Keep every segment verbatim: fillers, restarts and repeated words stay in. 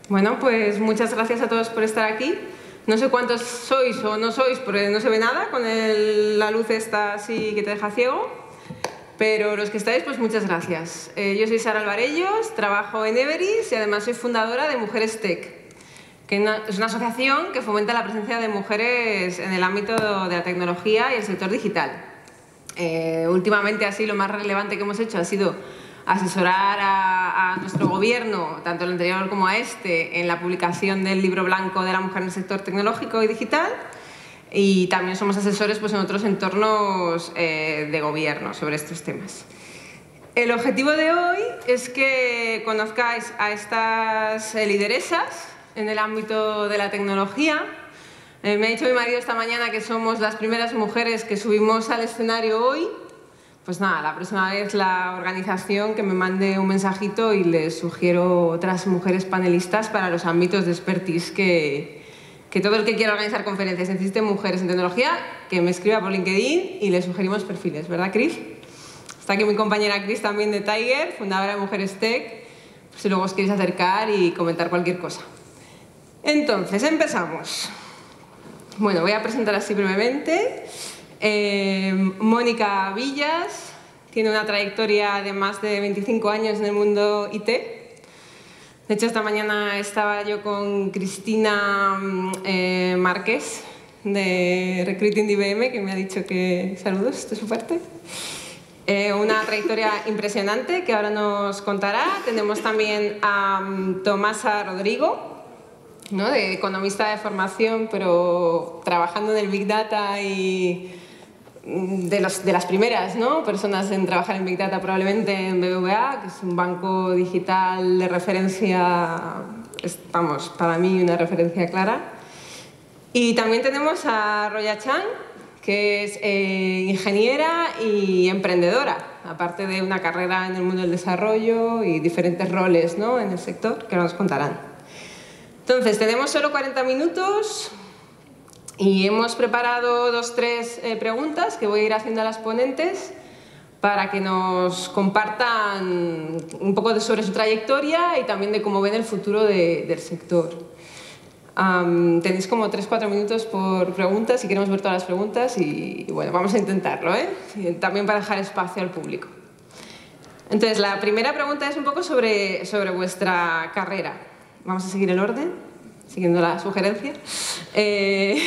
Bueno, pues muchas gracias a todos por estar aquí. No sé cuántos sois o no sois, porque no se ve nada con el, la luz esta así que te deja ciego, pero los que estáis, pues muchas gracias. Eh, yo soy Sara Alvarellos, trabajo en Everis y además soy fundadora de Mujeres Tech, que es una asociación que fomenta la presencia de mujeres en el ámbito de la tecnología y el sector digital. Eh, últimamente, así, lo más relevante que hemos hecho ha sido asesorar a, a nuestro gobierno, tanto el anterior como a este, en la publicación del libro blanco de la mujer en el sector tecnológico y digital, y también somos asesores pues, en otros entornos eh, de gobierno sobre estos temas. El objetivo de hoy es que conozcáis a estas lideresas en el ámbito de la tecnología. Eh, me ha dicho mi marido esta mañana que somos las primeras mujeres que subimos al escenario hoy. Pues nada, la próxima vez la organización que me mande un mensajito y les sugiero otras mujeres panelistas para los ámbitos de expertise que, que todo el que quiera organizar conferencias necesite mujeres en tecnología, que me escriba por LinkedIn y le sugerimos perfiles, ¿verdad, Cris? Está aquí mi compañera Cris también de Tiger, fundadora de Mujeres Tech, si luego os queréis acercar y comentar cualquier cosa. Entonces, empezamos. Bueno, voy a presentar así brevemente. Eh, Mónica Villas tiene una trayectoria de más de veinticinco años en el mundo I T. De hecho, esta mañana estaba yo con Cristina eh, Márquez de Recruiting de I B M, que me ha dicho que saludos de su parte. Eh, una trayectoria impresionante que ahora nos contará. Tenemos también a um, Tomasa Rodrigo, ¿no? De economista de formación, pero trabajando en el Big Data y de, los, de las primeras, ¿no? personas en trabajar en Big Data probablemente en B B V A, que es un banco digital de referencia, es, vamos, para mí una referencia clara. Y también tenemos a Roya Chan, que es eh, ingeniera y emprendedora, aparte de una carrera en el mundo del desarrollo y diferentes roles, ¿no? en el sector, que nos contarán. Entonces, tenemos solo cuarenta minutos y hemos preparado dos, tres eh, preguntas que voy a ir haciendo a las ponentes para que nos compartan un poco de sobre su trayectoria y también de cómo ven el futuro de, del sector. Um, tenéis como tres, cuatro minutos por preguntas si queremos ver todas las preguntas y, y bueno, vamos a intentarlo, ¿eh? También para dejar espacio al público. Entonces, la primera pregunta es un poco sobre, sobre vuestra carrera. Vamos a seguir el orden, siguiendo la sugerencia. Eh,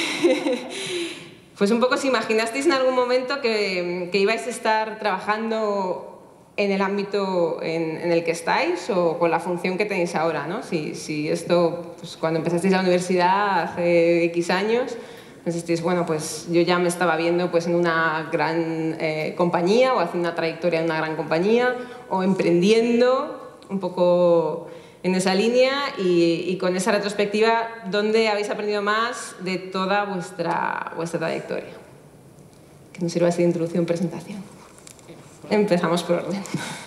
pues un poco, si imaginasteis en algún momento que, que ibais a estar trabajando en el ámbito en, en el que estáis o con la función que tenéis ahora, ¿no? Si, si esto, pues cuando empezasteis la universidad hace X años, pensasteis, bueno, pues yo ya me estaba viendo pues, en una gran eh, compañía o haciendo una trayectoria en una gran compañía o emprendiendo un poco en esa línea y, y con esa retrospectiva, ¿dónde habéis aprendido más de toda vuestra, vuestra trayectoria? Que nos sirva así de introducción, presentación. Empezamos por orden.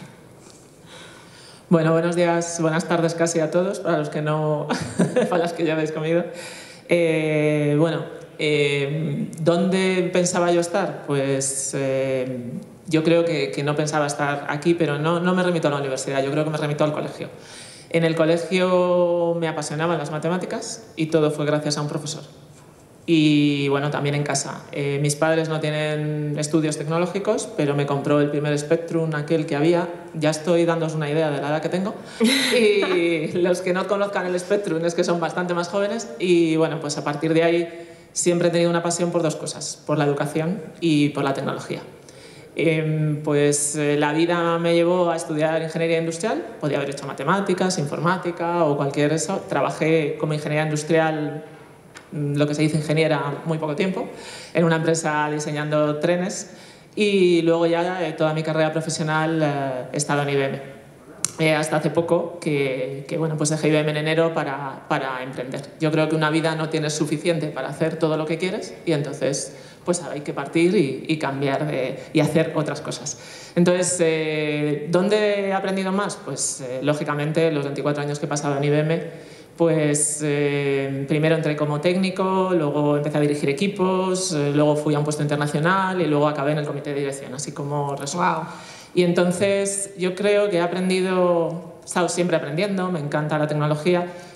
Bueno, buenos días, buenas tardes casi a todos, para los que no, para los que ya habéis comido. Eh, bueno, eh, ¿dónde pensaba yo estar? Pues eh, yo creo que, que no pensaba estar aquí, pero no, no me remito a la universidad, yo creo que me remito al colegio. En el colegio me apasionaban las matemáticas y todo fue gracias a un profesor. Y bueno, también en casa. Eh, mis padres no tienen estudios tecnológicos, pero me compró el primer Spectrum, aquel que había. Ya estoy dándoos una idea de la edad que tengo. Y los que no conozcan el Spectrum es que son bastante más jóvenes. Y bueno, pues a partir de ahí siempre he tenido una pasión por dos cosas, por la educación y por la tecnología. Eh, pues eh, la vida me llevó a estudiar ingeniería industrial. Podía haber hecho matemáticas, informática o cualquier eso. Trabajé como ingeniera industrial, lo que se dice ingeniera, muy poco tiempo, en una empresa diseñando trenes y luego ya eh, toda mi carrera profesional eh, he estado en I B M. Eh, hasta hace poco que, que bueno, pues dejé I B M en enero para, para emprender. Yo creo que una vida no tienes suficiente para hacer todo lo que quieres y entonces pues hay que partir y, y cambiar de, y hacer otras cosas. Entonces, eh, ¿dónde he aprendido más? Pues eh, lógicamente los veinticuatro años que he pasado en I B M, pues eh, primero entré como técnico, luego empecé a dirigir equipos, eh, luego fui a un puesto internacional y luego acabé en el comité de dirección, así como resumen. Wow. Y entonces yo creo que he aprendido, he estado siempre aprendiendo, me encanta la tecnología,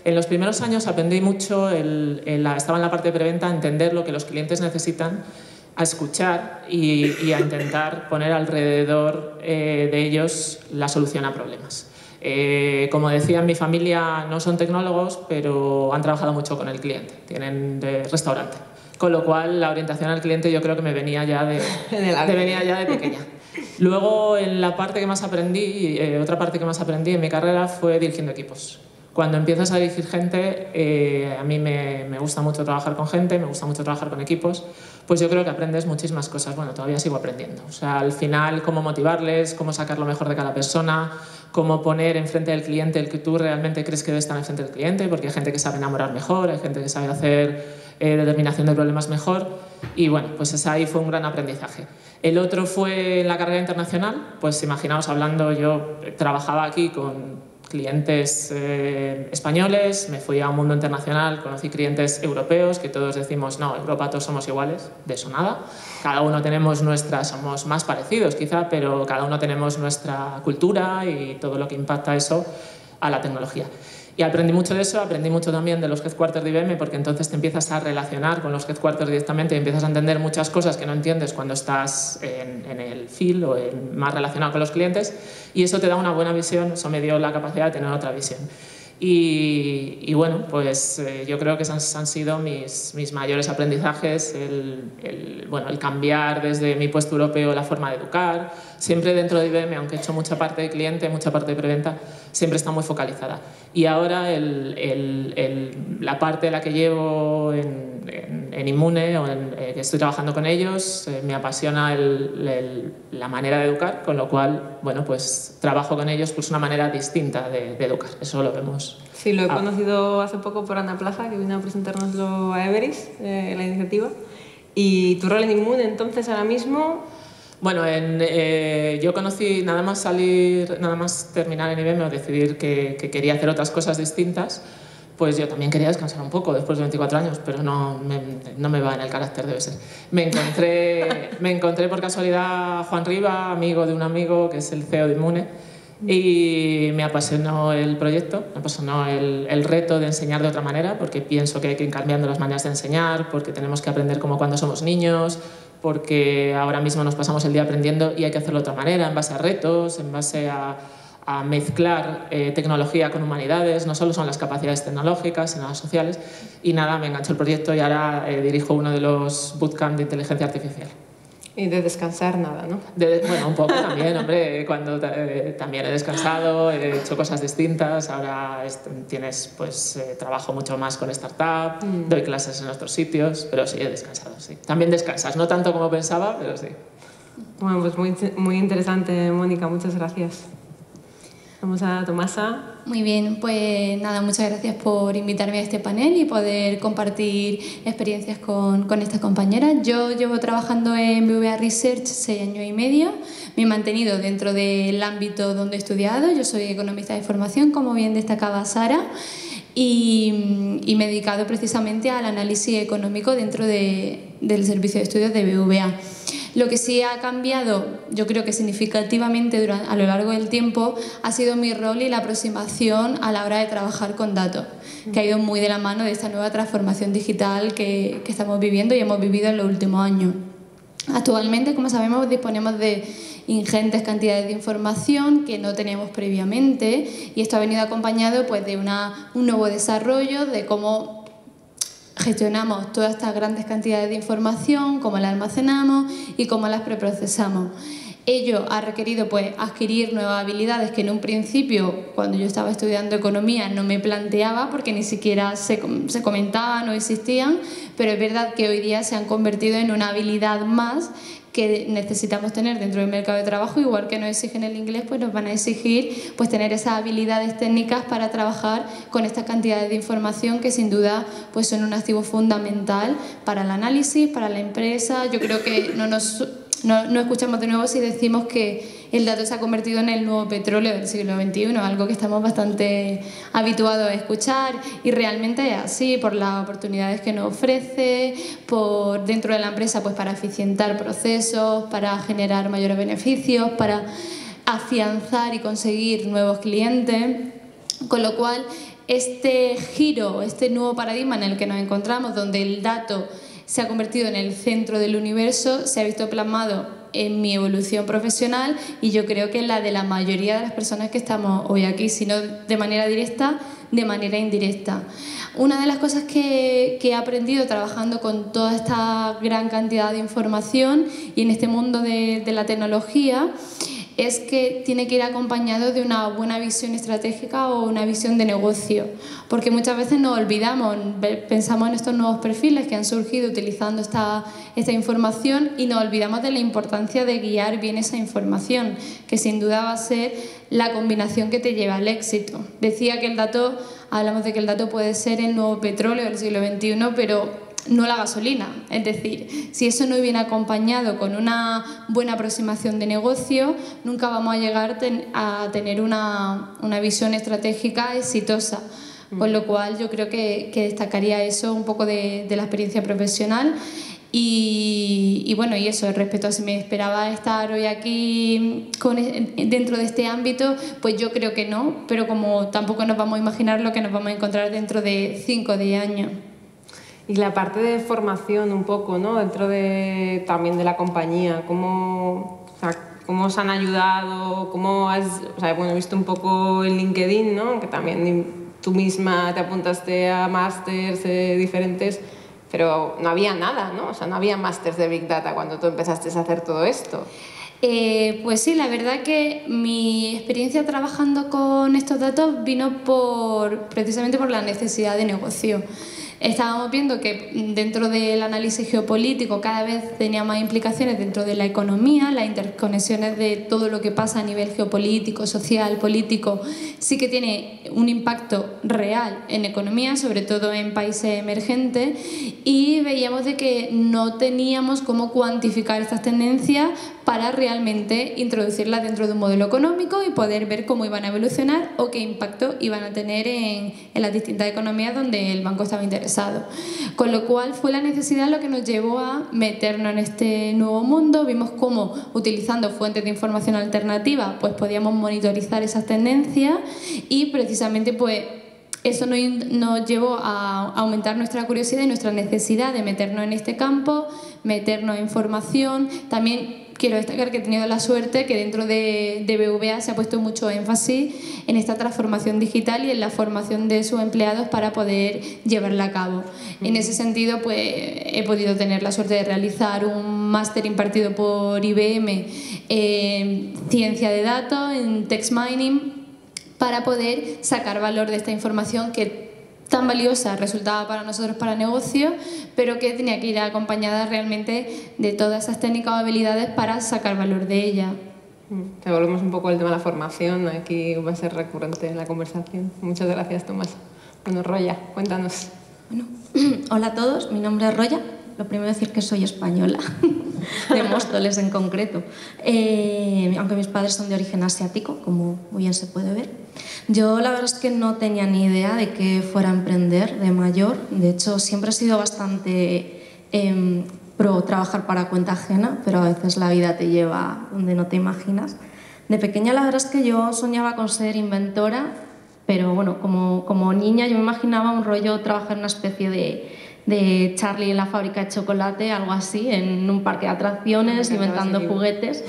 En los primeros años aprendí mucho, el, el, estaba en la parte de preventa, a entender lo que los clientes necesitan, a escuchar y, y a intentar poner alrededor eh, de ellos la solución a problemas. Eh, como decía, en mi familia no son tecnólogos, pero han trabajado mucho con el cliente, tienen de restaurante. Con lo cual, la orientación al cliente yo creo que me venía ya de, de, venía ya de pequeña. Luego, en la parte que más aprendí, eh, otra parte que más aprendí en mi carrera fue dirigiendo equipos. Cuando empiezas a dirigir gente, eh, a mí me, me gusta mucho trabajar con gente, me gusta mucho trabajar con equipos, pues yo creo que aprendes muchísimas cosas. Bueno, todavía sigo aprendiendo. O sea, al final, cómo motivarles, cómo sacar lo mejor de cada persona, cómo poner enfrente del cliente el que tú realmente crees que debe estar enfrente del cliente, porque hay gente que sabe enamorar mejor, hay gente que sabe hacer eh, determinación de problemas mejor, y bueno, pues ese ahí fue un gran aprendizaje. El otro fue en la carrera internacional, pues imaginaos hablando, yo trabajaba aquí con clientes eh, españoles, me fui a un mundo internacional, conocí clientes europeos que todos decimos, no, Europa todos somos iguales, de eso nada. Cada uno tenemos nuestra, somos más parecidos quizá, pero cada uno tenemos nuestra cultura y todo lo que impacta eso a la tecnología. Y aprendí mucho de eso, aprendí mucho también de los headquarters de I B M, porque entonces te empiezas a relacionar con los headquarters directamente y empiezas a entender muchas cosas que no entiendes cuando estás en, en el field o en, más relacionado con los clientes, y eso te da una buena visión, eso me dio la capacidad de tener otra visión. Y, y bueno, pues eh, yo creo que esos han sido mis, mis mayores aprendizajes, el, el, bueno, el cambiar desde mi puesto europeo la forma de educar, siempre dentro de I B M, aunque he hecho mucha parte de cliente, mucha parte de preventa, siempre está muy focalizada. Y ahora el, el, el, la parte de la que llevo en, en, en Inmune, o en, eh, que estoy trabajando con ellos, eh, me apasiona el, el, la manera de educar, con lo cual, bueno, pues trabajo con ellos pues una manera distinta de, de educar, eso lo vemos. Sí, lo he ah. conocido hace poco por Ana Plaza, que vino a presentárnoslo a Everis, eh, la iniciativa. ¿Y tu rol en Inmune, entonces, ahora mismo? Bueno, en, eh, yo conocí, nada más salir, nada más terminar en I B M o decidir que, que quería hacer otras cosas distintas, pues yo también quería descansar un poco después de veinticuatro años, pero no me, no me va en el carácter, debe ser. Me encontré, me encontré por casualidad a Juan Riva, amigo de un amigo que es el C E O de Inmune, y me apasionó el proyecto, me apasionó el, el reto de enseñar de otra manera, porque pienso que hay que ir cambiando las maneras de enseñar, porque tenemos que aprender como cuando somos niños, porque ahora mismo nos pasamos el día aprendiendo y hay que hacerlo de otra manera, en base a retos, en base a, a mezclar eh, tecnología con humanidades, no solo son las capacidades tecnológicas, sino las sociales. Y nada, me enganchó el proyecto y ahora eh, dirijo uno de los bootcamp de inteligencia artificial. Y de descansar nada, ¿no? De, bueno, un poco también, hombre, cuando eh, también he descansado, he hecho cosas distintas, ahora es, tienes, pues, eh, trabajo mucho más con startup, mm. doy clases en otros sitios, pero sí, he descansado, sí. También descansas, no tanto como pensaba, pero sí. Bueno, pues muy, muy interesante, Mónica, muchas gracias. Vamos a Tomasa. Muy bien, pues nada, muchas gracias por invitarme a este panel y poder compartir experiencias con, con estas compañeras. Yo llevo trabajando en B V A Research seis años y medio, me he mantenido dentro del ámbito donde he estudiado, yo soy economista de formación, como bien destacaba Sara, y, y me he dedicado precisamente al análisis económico dentro de, del servicio de estudios de B V A. Lo que sí ha cambiado, yo creo que significativamente durante, a lo largo del tiempo, ha sido mi rol y la aproximación a la hora de trabajar con datos, que ha ido muy de la mano de esta nueva transformación digital que, que estamos viviendo y hemos vivido en los últimos años. Actualmente, como sabemos, disponemos de ingentes cantidades de información que no teníamos previamente, y esto ha venido acompañado pues, de una, un nuevo desarrollo de cómo gestionamos todas estas grandes cantidades de información, cómo las almacenamos y cómo las preprocesamos. Ello ha requerido pues, adquirir nuevas habilidades que en un principio, cuando yo estaba estudiando economía, no me planteaba porque ni siquiera se, se comentaban o existían, pero es verdad que hoy día se han convertido en una habilidad más que necesitamos tener dentro del mercado de trabajo. Igual que nos exigen el inglés, pues nos van a exigir pues, tener esas habilidades técnicas para trabajar con estas cantidades de información que sin duda pues, son un activo fundamental para el análisis, para la empresa. Yo creo que no nos... No, no escuchamos de nuevo si decimos que el dato se ha convertido en el nuevo petróleo del siglo veintiuno, algo que estamos bastante habituados a escuchar, y realmente es así, por las oportunidades que nos ofrece, por dentro de la empresa pues para eficientar procesos, para generar mayores beneficios, para afianzar y conseguir nuevos clientes, con lo cual este giro, este nuevo paradigma en el que nos encontramos, donde el dato se ha convertido en el centro del universo, se ha visto plasmado en mi evolución profesional y yo creo que en la de la mayoría de las personas que estamos hoy aquí, si no de manera directa, de manera indirecta. Una de las cosas que, que he aprendido trabajando con toda esta gran cantidad de información y en este mundo de, de la tecnología es que tiene que ir acompañado de una buena visión estratégica o una visión de negocio, porque muchas veces nos olvidamos, pensamos en estos nuevos perfiles que han surgido utilizando esta, esta información y nos olvidamos de la importancia de guiar bien esa información, que sin duda va a ser la combinación que te lleva al éxito. Decía que el dato, hablamos de que el dato puede ser el nuevo petróleo del siglo veintiuno, pero no la gasolina. Es decir, si eso no viene acompañado con una buena aproximación de negocio, nunca vamos a llegar a tener una, una visión estratégica exitosa. Con lo cual yo creo que, que destacaría eso un poco de, de la experiencia profesional. Y, y bueno, y eso, respecto a si me esperaba estar hoy aquí con, dentro de este ámbito, pues yo creo que no, pero como tampoco nos vamos a imaginar lo que nos vamos a encontrar dentro de cinco o diez años. Y la parte de formación un poco, ¿no? Dentro de, también de la compañía, ¿cómo, o sea, cómo os han ayudado? ¿Cómo has, o sea, bueno, he visto un poco en LinkedIn, ¿no? Que también tú misma te apuntaste a másters eh, diferentes, pero no había nada, ¿no? O sea, no había másters de Big Data cuando tú empezaste a hacer todo esto. Eh, pues sí, la verdad que mi experiencia trabajando con estos datos vino por, precisamente por la necesidad de negocio. Estábamos viendo que dentro del análisis geopolítico cada vez tenía más implicaciones dentro de la economía, las interconexiones de todo lo que pasa a nivel geopolítico, social, político, sí que tiene un impacto real en economía, sobre todo en países emergentes, y veíamos de que no teníamos cómo cuantificar estas tendencias para realmente introducirlas dentro de un modelo económico y poder ver cómo iban a evolucionar o qué impacto iban a tener en, en las distintas economías donde el banco estaba interesado. Con lo cual fue la necesidad lo que nos llevó a meternos en este nuevo mundo. Vimos cómo, utilizando fuentes de información alternativa, pues podíamos monitorizar esas tendencias y precisamente pues eso nos, nos llevó a aumentar nuestra curiosidad y nuestra necesidad de meternos en este campo, meternos en formación. También quiero destacar que he tenido la suerte que dentro de, de B V A se ha puesto mucho énfasis en esta transformación digital y en la formación de sus empleados para poder llevarla a cabo. En ese sentido, pues he podido tener la suerte de realizar un máster impartido por I B M en ciencia de datos, en text mining, para poder sacar valor de esta información que tan valiosa resultaba para nosotros para negocio, pero que tenía que ir acompañada realmente de todas esas técnicas o habilidades para sacar valor de ella. Te volvemos un poco al tema de la formación, aquí va a ser recurrente en la conversación. Muchas gracias, Tomás. Bueno, Roya, cuéntanos. Bueno, hola a todos, mi nombre es Roya. Lo primero es decir que soy española, de Móstoles en concreto, eh, aunque mis padres son de origen asiático, como muy bien se puede ver. Yo la verdad es que no tenía ni idea de que fuera a emprender de mayor. De hecho, siempre he sido bastante eh, pro trabajar para cuenta ajena, pero a veces la vida te lleva donde no te imaginas. De pequeña la verdad es que yo soñaba con ser inventora, pero bueno, como, como niña yo me imaginaba un rollo trabajar en una especie de... de Charlie en la fábrica de chocolate, algo así, en un parque de atracciones, inventando juguetes.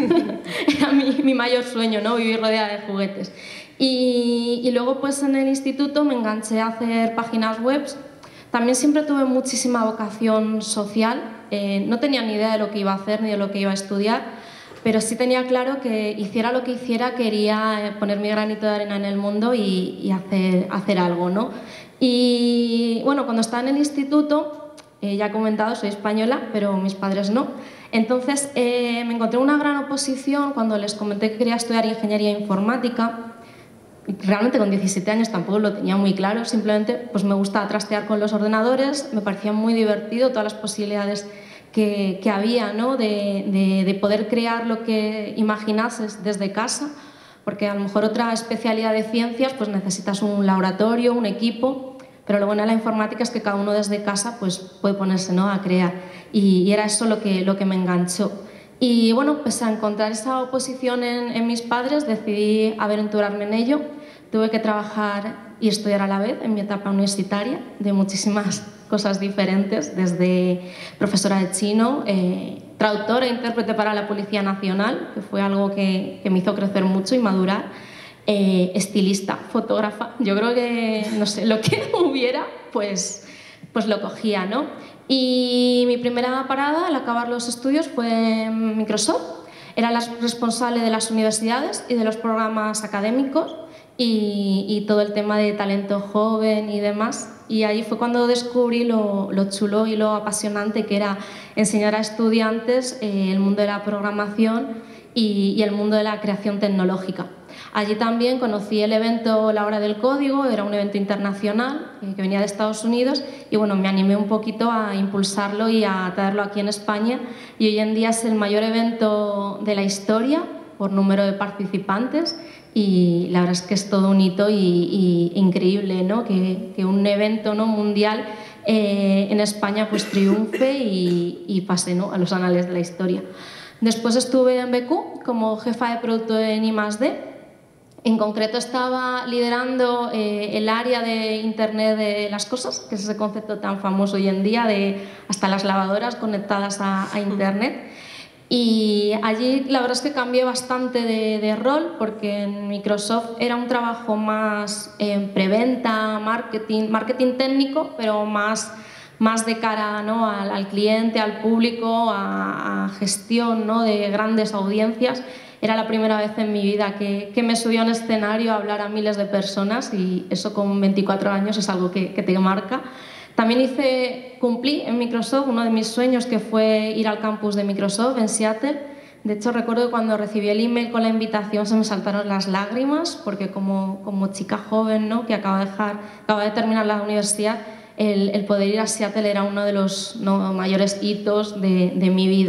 Era mi, mi mayor sueño, ¿no? Vivir rodeada de juguetes. Y, y luego, pues en el instituto me enganché a hacer páginas web. También siempre tuve muchísima vocación social. Eh, no tenía ni idea de lo que iba a hacer ni de lo que iba a estudiar, pero sí tenía claro que hiciera lo que hiciera, quería poner mi granito de arena en el mundo y, y hacer, hacer algo, ¿no? Y bueno, cuando estaba en el instituto, eh, ya he comentado, soy española, pero mis padres no. Entonces eh, me encontré una gran oposición cuando les comenté que quería estudiar ingeniería informática. Realmente con diecisiete años tampoco lo tenía muy claro, simplemente pues me gustaba trastear con los ordenadores, me parecía muy divertido todas las posibilidades que, que había, ¿no? de, de, de poder crear lo que imaginases desde casa. Porque a lo mejor otra especialidad de ciencias pues necesitas un laboratorio, un equipo, pero lo bueno de la informática es que cada uno desde casa pues puede ponerse, ¿no? a crear y, y era eso lo que, lo que me enganchó. Y bueno, pues a encontrar esa oposición en, en mis padres decidí aventurarme en ello. Tuve que trabajar y estudiar a la vez en mi etapa universitaria de muchísimas cosas diferentes, desde profesora de chino, eh, traductora e intérprete para la Policía Nacional, que fue algo que, que me hizo crecer mucho y madurar, eh, estilista, fotógrafa. Yo creo que, no sé, lo que hubiera, pues, pues lo cogía, ¿no? Y mi primera parada al acabar los estudios fue en Microsoft. Era la responsable de las universidades y de los programas académicos y, y todo el tema de talento joven y demás. Y ahí fue cuando descubrí lo, lo chulo y lo apasionante que era enseñar a estudiantes eh, el mundo de la programación y, y el mundo de la creación tecnológica. Allí también conocí el evento La Hora del Código, era un evento internacional eh, que venía de Estados Unidos y bueno, me animé un poquito a impulsarlo y a traerlo aquí en España y hoy en día es el mayor evento de la historia por número de participantes y la verdad es que es todo un hito y, y increíble, ¿no? que, que un evento, ¿no? mundial eh, en España pues triunfe y, y pase, ¿no? a los anales de la historia. Después estuve en B Q como jefa de producto en I más D. En concreto estaba liderando eh, el área de Internet de las cosas, que es ese concepto tan famoso hoy en día de hasta las lavadoras conectadas a, a Internet. Y allí la verdad es que cambié bastante de, de rol porque en Microsoft era un trabajo más en preventa, marketing, marketing técnico, pero más, más de cara, ¿no? al, al cliente, al público, a, a gestión, ¿no? de grandes audiencias. Era la primera vez en mi vida que, que me subí a un escenario a hablar a miles de personas y eso con veinticuatro años es algo que, que te marca. También hice, cumplí en Microsoft uno de mis sueños que fue ir al campus de Microsoft en Seattle. De hecho, recuerdo que cuando recibí el email con la invitación se me saltaron las lágrimas porque como, como chica joven, ¿no? que acaba de, dejar, acaba de terminar la universidad, el, el poder ir a Seattle era uno de los ¿no? mayores hitos de, de mi vida.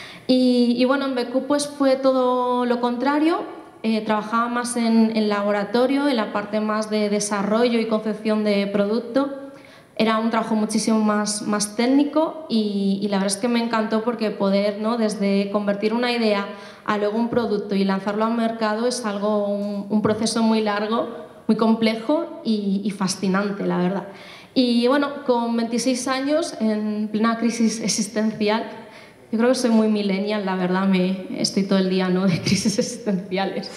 Y, y bueno, en B Q pues fue todo lo contrario, eh, trabajaba más en, en laboratorio, en la parte más de desarrollo y concepción de producto. Era un trabajo muchísimo más, más técnico y, y la verdad es que me encantó porque poder, ¿no? desde convertir una idea a luego un producto y lanzarlo al mercado es algo, un, un proceso muy largo, muy complejo y, y fascinante, la verdad. Y bueno, con veintiséis años, en plena crisis existencial, yo creo que soy muy millennial, la verdad, me estoy todo el día ¿no? de crisis existenciales.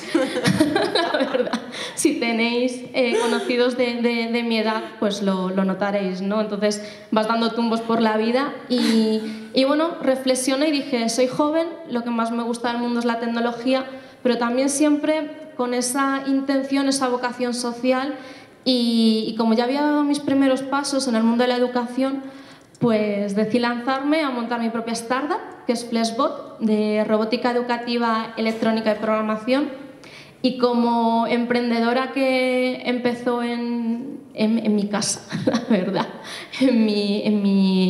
La verdad, si tenéis eh, conocidos de, de, de mi edad, pues lo, lo notaréis, ¿no? Entonces vas dando tumbos por la vida y, y bueno, reflexioné y dije, soy joven, lo que más me gusta del mundo es la tecnología, pero también siempre con esa intención, esa vocación social y, y como ya había dado mis primeros pasos en el mundo de la educación, pues decidí lanzarme a montar mi propia startup, que es Flexbot, de robótica educativa, electrónica y programación. Y como emprendedora que empezó en, en, en mi casa, la verdad, en mi, en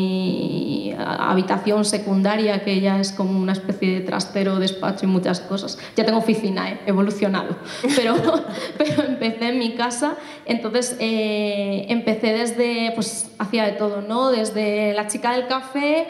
mi habitación secundaria, que ya es como una especie de trastero, despacho y muchas cosas. Ya tengo oficina, he evolucionado, pero, pero empecé en mi casa. Entonces eh, empecé desde, pues hacía de todo, ¿no? Desde la chica del café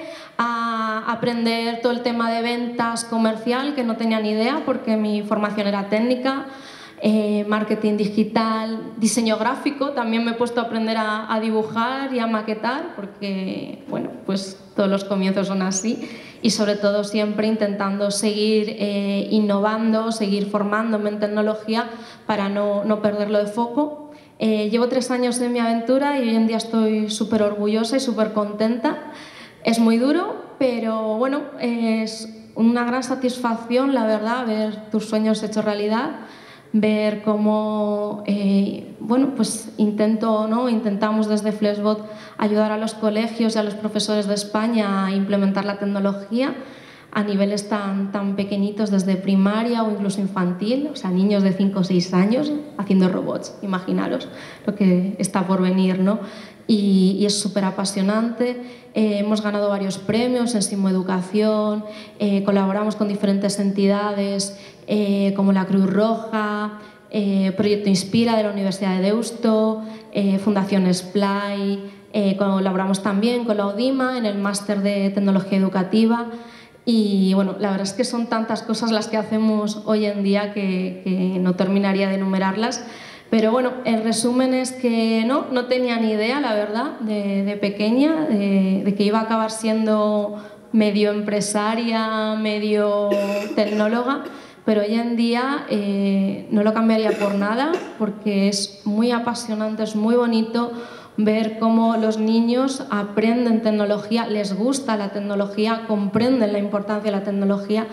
a aprender todo el tema de ventas comercial, que no tenía ni idea porque mi formación era técnica, eh, marketing digital, diseño gráfico, también me he puesto a aprender a, a dibujar y a maquetar porque, bueno, pues todos los comienzos son así y sobre todo siempre intentando seguir eh, innovando, seguir formándome en tecnología para no, no perderlo de foco. Eh, llevo tres años en mi aventura y hoy en día estoy súper orgullosa y súper contenta. Es muy duro, pero bueno, es una gran satisfacción, la verdad, ver tus sueños hechos realidad, ver cómo, eh, bueno, pues intento, ¿no? intentamos desde Flexbot ayudar a los colegios y a los profesores de España a implementar la tecnología a niveles tan, tan pequeñitos desde primaria o incluso infantil, o sea, niños de cinco o seis años haciendo robots, imaginaros lo que está por venir, ¿no? Y, y es súper apasionante. Eh, hemos ganado varios premios en Simoeducación, eh, colaboramos con diferentes entidades eh, como la Cruz Roja, eh, Proyecto Inspira de la Universidad de Deusto, eh, Fundación Splay, eh, colaboramos también con la ODIMA en el Máster de Tecnología Educativa. Y bueno, la verdad es que son tantas cosas las que hacemos hoy en día que, que no terminaría de enumerarlas, Pero bueno, el resumen es que no, no tenía ni idea, la verdad, de, de pequeña, de, de que iba a acabar siendo medio empresaria, medio tecnóloga, pero hoy en día eh, no lo cambiaría por nada, porque es muy apasionante, es muy bonito ver cómo los niños aprenden tecnología, les gusta la tecnología, comprenden la importancia de la tecnología.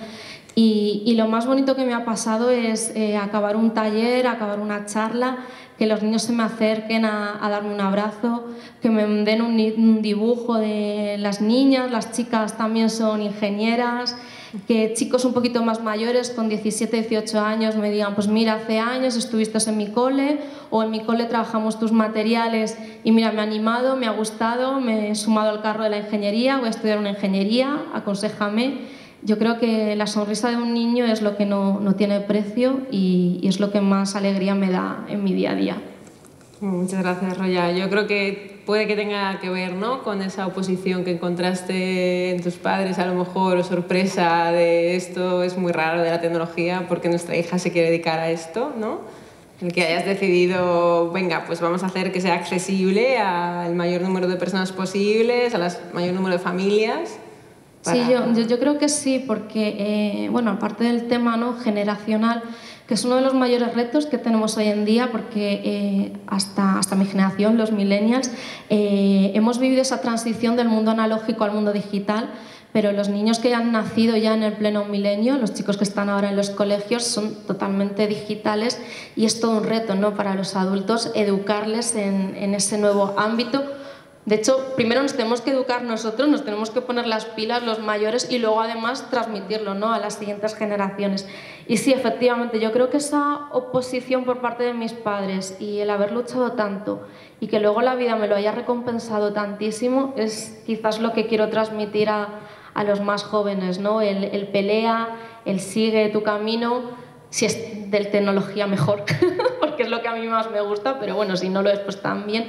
Y, y lo más bonito que me ha pasado es eh, acabar un taller, acabar una charla, que los niños se me acerquen a, a darme un abrazo, que me den un, un dibujo de las niñas, las chicas también son ingenieras, que chicos un poquito más mayores, con diecisiete, dieciocho años, me digan, pues mira, hace años estuviste en mi cole, o en mi cole trabajamos tus materiales y mira, me ha animado, me ha gustado, me he sumado al carro de la ingeniería, voy a estudiar una ingeniería, aconséjame. Yo creo que la sonrisa de un niño es lo que no, no tiene precio y, y es lo que más alegría me da en mi día a día. Muchas gracias, Roya. Yo creo que puede que tenga que ver, ¿no?, con esa oposición que encontraste en tus padres, a lo mejor, o sorpresa de esto es muy raro de la tecnología porque nuestra hija se quiere dedicar a esto, ¿no? El que hayas decidido, venga, pues vamos a hacer que sea accesible al mayor número de personas posibles, al mayor número de familias. Para... Sí, yo, yo, yo creo que sí, porque, eh, bueno, aparte del tema, ¿no?, generacional, que es uno de los mayores retos que tenemos hoy en día, porque eh, hasta, hasta mi generación, los millennials, eh, hemos vivido esa transición del mundo analógico al mundo digital, pero los niños que han nacido ya en el pleno milenio, los chicos que están ahora en los colegios, son totalmente digitales y es todo un reto, ¿no?, para los adultos educarles en, en ese nuevo ámbito. De hecho, primero nos tenemos que educar nosotros, nos tenemos que poner las pilas los mayores y luego además transmitirlo, ¿no?, a las siguientes generaciones. Y sí, efectivamente, yo creo que esa oposición por parte de mis padres y el haber luchado tanto y que luego la vida me lo haya recompensado tantísimo es quizás lo que quiero transmitir a, a los más jóvenes, ¿no? El, el pelea, el sigue tu camino, si es de tecnología mejor, porque es lo que a mí más me gusta, pero bueno, si no lo es, pues también.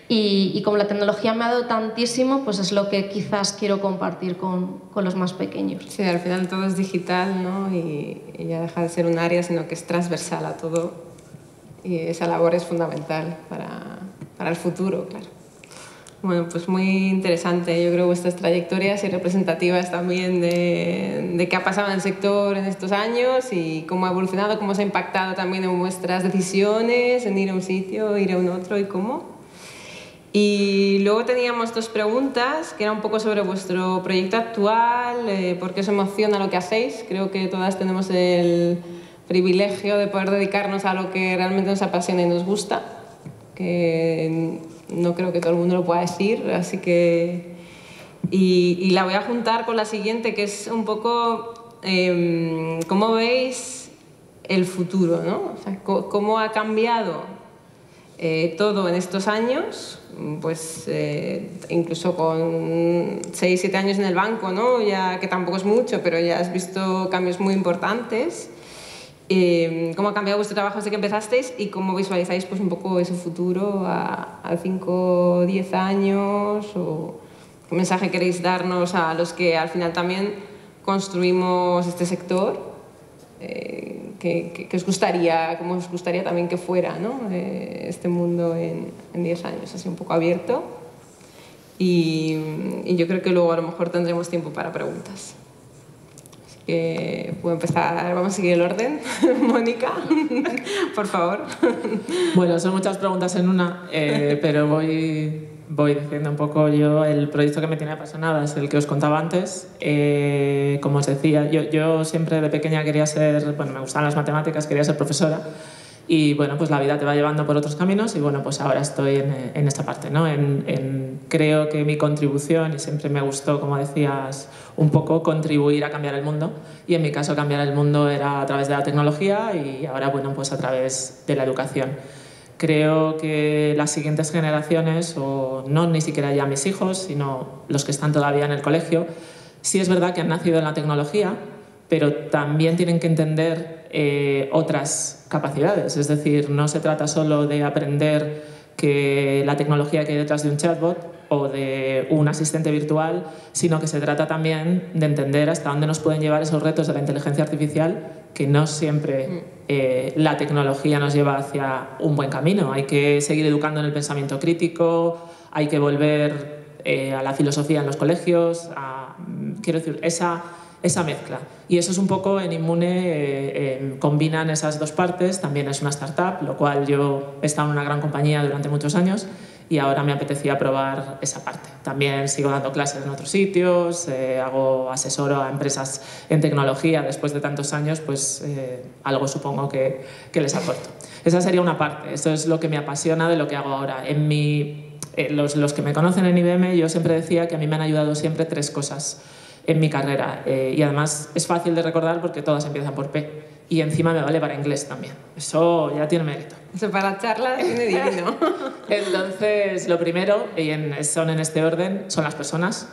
Y, y como la tecnología me ha dado tantísimo, pues es lo que quizás quiero compartir con, con los más pequeños. Sí, al final todo es digital, ¿no? Y, y ya deja de ser un área, sino que es transversal a todo. Y esa labor es fundamental para, para el futuro, claro. Bueno, pues muy interesante, yo creo, vuestras trayectorias y representativas también de, de qué ha pasado en el sector en estos años y cómo ha evolucionado, cómo se ha impactado también en vuestras decisiones, en ir a un sitio, ir a un otro y cómo. Y luego teníamos dos preguntas, que era un poco sobre vuestro proyecto actual, eh, por qué os emociona lo que hacéis. Creo que todas tenemos el privilegio de poder dedicarnos a lo que realmente nos apasiona y nos gusta, que no creo que todo el mundo lo pueda decir, así que... Y, y la voy a juntar con la siguiente, que es un poco eh, cómo veis el futuro, ¿no? O sea, cómo ha cambiado Eh, todo en estos años, pues eh, incluso con seis siete años en el banco, ¿no? Ya, que tampoco es mucho, pero ya has visto cambios muy importantes. Eh, ¿Cómo ha cambiado vuestro trabajo desde que empezasteis y cómo visualizáis, pues, un poco ese futuro a, a cinco o diez años? O ¿qué mensaje queréis darnos a los que al final también construimos este sector? Eh, ¿qué, qué, qué os gustaría, cómo os gustaría también que fuera, ¿no?, eh, este mundo en, en diez años, así un poco abierto? Y, y yo creo que luego a lo mejor tendremos tiempo para preguntas. Así que puedo empezar, vamos a seguir el orden. Mónica, por favor. Bueno, son muchas preguntas en una, eh, pero voy... Voy diciendo un poco yo, el proyecto que me tiene apasionada es el que os contaba antes. Eh, como os decía, yo, yo siempre de pequeña quería ser, bueno, me gustaban las matemáticas, quería ser profesora y bueno, pues la vida te va llevando por otros caminos y bueno, pues ahora estoy en, en esta parte, ¿no? En, en, creo que mi contribución, y siempre me gustó, como decías, un poco contribuir a cambiar el mundo y en mi caso cambiar el mundo era a través de la tecnología y ahora, bueno, pues a través de la educación. Creo que las siguientes generaciones, o no ni siquiera ya mis hijos, sino los que están todavía en el colegio, sí es verdad que han nacido en la tecnología, pero también tienen que entender eh, otras capacidades. Es decir, no se trata solo de aprender que la tecnología que hay detrás de un chatbot o de un asistente virtual, sino que se trata también de entender hasta dónde nos pueden llevar esos retos de la inteligencia artificial, que no siempre eh, la tecnología nos lleva hacia un buen camino. Hay que seguir educando en el pensamiento crítico, hay que volver eh, a la filosofía en los colegios, a, quiero decir, esa, esa mezcla. Y eso es un poco en Inmune, eh, eh, combinan esas dos partes. También es una startup, lo cual yo he estado en una gran compañía durante muchos años y ahora me apetecía probar esa parte. También sigo dando clases en otros sitios, eh, hago asesoro a empresas en tecnología después de tantos años, pues eh, algo supongo que, que les aporto. Esa sería una parte, eso es lo que me apasiona de lo que hago ahora. En mi, eh, los, los que me conocen en I B M, yo siempre decía que a mí me han ayudado siempre tres cosas en mi carrera, eh, y además es fácil de recordar porque todas empiezan por P. Y encima me vale para inglés también. Eso ya tiene mérito. Eso para charlas tiene divino. Entonces, lo primero, y en, son en este orden, son las personas.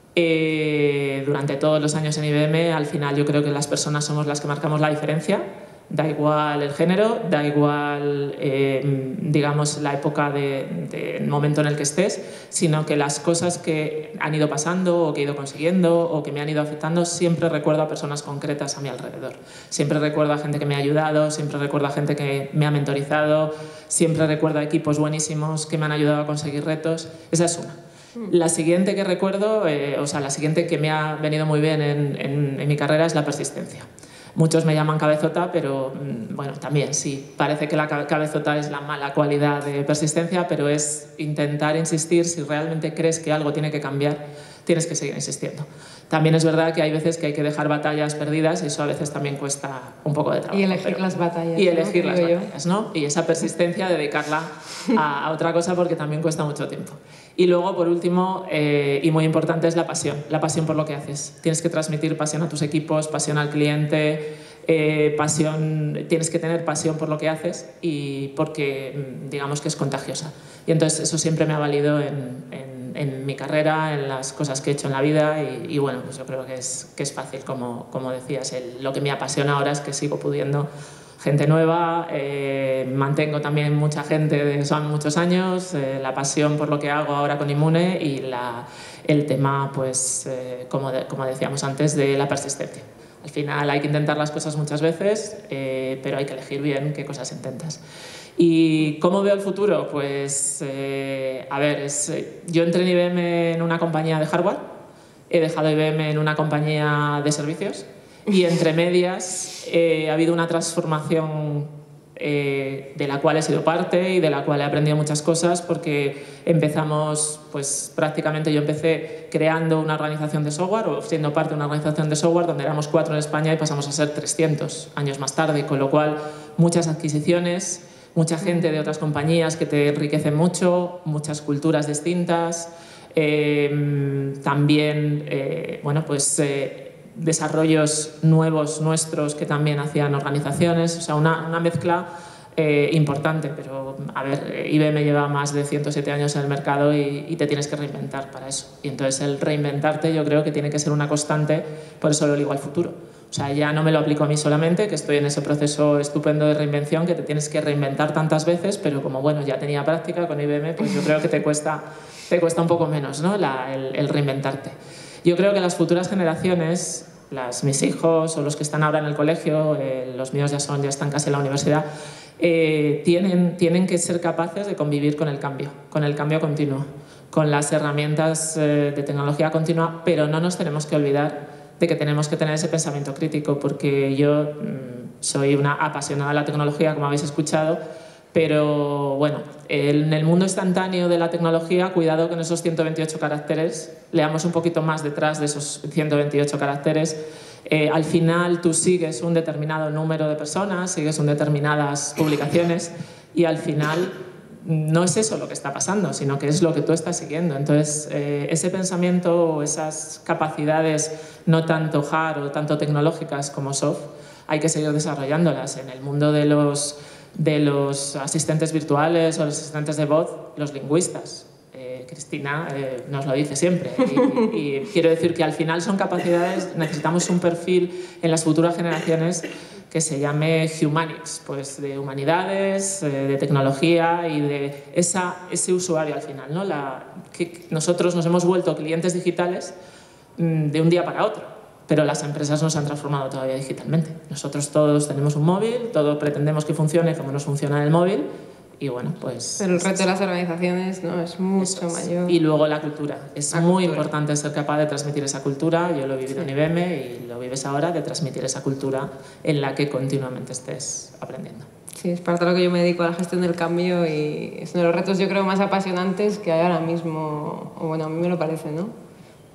Eh, durante todos los años en I B M, al final yo creo que las personas somos las que marcamos la diferencia. Da igual el género, da igual, eh, digamos, la época del de, de momento en el que estés, sino que las cosas que han ido pasando o que he ido consiguiendo o que me han ido afectando, siempre recuerdo a personas concretas a mi alrededor. Siempre recuerdo a gente que me ha ayudado, siempre recuerdo a gente que me ha mentorizado, siempre recuerdo a equipos buenísimos que me han ayudado a conseguir retos. Esa es una. La siguiente que recuerdo, eh, o sea, la siguiente que me ha venido muy bien en, en, en mi carrera es la persistencia. Muchos me llaman cabezota, pero bueno, también sí, parece que la cabezota es la mala cualidad de persistencia, pero es intentar insistir. Si realmente crees que algo tiene que cambiar, tienes que seguir insistiendo. También es verdad que hay veces que hay que dejar batallas perdidas y eso a veces también cuesta un poco de trabajo. Y elegir las batallas. Y elegir ¿no? las batallas, ¿no? Y esa persistencia, dedicarla a, a otra cosa porque también cuesta mucho tiempo. Y luego, por último, eh, y muy importante, es la pasión. La pasión por lo que haces. Tienes que transmitir pasión a tus equipos, pasión al cliente, eh, pasión, tienes que tener pasión por lo que haces y porque, digamos, que es contagiosa. Y entonces eso siempre me ha valido en, en, en mi carrera, en las cosas que he hecho en la vida y, y bueno, pues yo creo que es, que es fácil, como, como decías. El, lo que me apasiona ahora es que sigo pudiendo gente nueva, eh, mantengo también mucha gente de son muchos años, eh, la pasión por lo que hago ahora con Inmune y la, el tema, pues, eh, como, de, como decíamos antes, de la persistencia. Al final hay que intentar las cosas muchas veces, eh, pero hay que elegir bien qué cosas intentas. ¿Y cómo veo el futuro? Pues, eh, a ver, es, yo entré en I B M en una compañía de hardware, he dejado I B M en una compañía de servicios, y entre medias eh, ha habido una transformación eh, de la cual he sido parte y de la cual he aprendido muchas cosas porque empezamos, pues prácticamente yo empecé creando una organización de software o siendo parte de una organización de software donde éramos cuatro en España y pasamos a ser trescientos años más tarde, con lo cual muchas adquisiciones, mucha gente de otras compañías que te enriquecen mucho, muchas culturas distintas, eh, también, eh, bueno, pues Eh, desarrollos nuevos nuestros que también hacían organizaciones, o sea, una, una mezcla eh, importante, pero a ver, I B M lleva más de ciento siete años en el mercado y, y te tienes que reinventar para eso. Y entonces el reinventarte yo creo que tiene que ser una constante, por eso lo ligo al futuro. O sea, ya no me lo aplico a mí solamente, que estoy en ese proceso estupendo de reinvención, que te tienes que reinventar tantas veces, pero como bueno, ya tenía práctica con I B M, pues yo creo que te cuesta, te cuesta un poco menos, ¿no? La, el, el reinventarte. Yo creo que las futuras generaciones, las, mis hijos o los que están ahora en el colegio, eh, los míos ya, son, ya están casi en la universidad, eh, tienen, tienen que ser capaces de convivir con el cambio, con el cambio continuo, con las herramientas eh, de tecnología continua, pero no nos tenemos que olvidar de que tenemos que tener ese pensamiento crítico, porque yo mmm, soy una apasionada de la tecnología, como habéis escuchado, pero bueno, en el mundo instantáneo de la tecnología, cuidado con esos ciento veintiocho caracteres, leamos un poquito más detrás de esos ciento veintiocho caracteres. Eh, al final tú sigues un determinado número de personas, sigues un determinadas publicaciones y al final no es eso lo que está pasando, sino que es lo que tú estás siguiendo. Entonces, eh, ese pensamiento o esas capacidades no tanto hard o tanto tecnológicas como soft, hay que seguir desarrollándolas. En el mundo de los de los asistentes virtuales o los asistentes de voz, los lingüistas. Eh, Cristina eh, nos lo dice siempre. Y, y quiero decir que al final son capacidades, necesitamos un perfil en las futuras generaciones que se llame Humanics, pues de humanidades, eh, de tecnología y de esa, ese usuario al final, ¿no? La, que nosotros nos hemos vuelto clientes digitales mmm, de un día para otro, pero las empresas no se han transformado todavía digitalmente. Nosotros todos tenemos un móvil, todos pretendemos que funcione como nos funciona en el móvil, y bueno, pues... Pero el reto de las organizaciones, ¿no?, es mucho es. mayor. Y luego la cultura. Es la muy cultura. importante ser capaz de transmitir esa cultura. Yo lo he vivido sí. en I B M y lo vives ahora, de transmitir esa cultura en la que continuamente estés aprendiendo. Sí, es parte de lo que yo me dedico, a la gestión del cambio, y es uno de los retos, yo creo, más apasionantes que hay ahora mismo, o bueno, a mí me lo parece, ¿no?